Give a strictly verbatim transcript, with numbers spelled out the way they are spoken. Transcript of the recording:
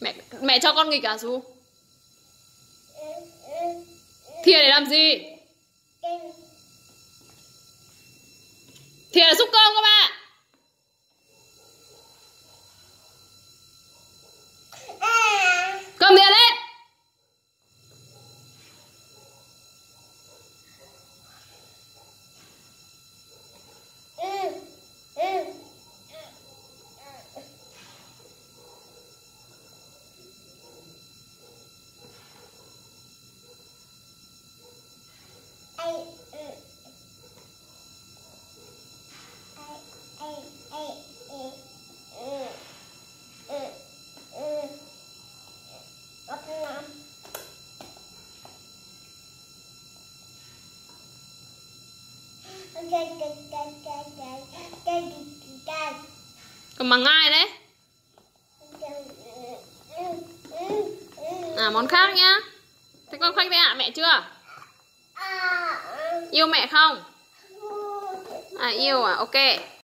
Mẹ mẹ cho con nghịch à Du? Thìa để làm gì? Thìa là xúc cơm các bạn. Cầm thìa lên. Còn mắng ai đấy? À, món khác nhá. Thế con khoanh tay hạ mẹ chưa? Yêu mẹ không? À, yêu à, ok.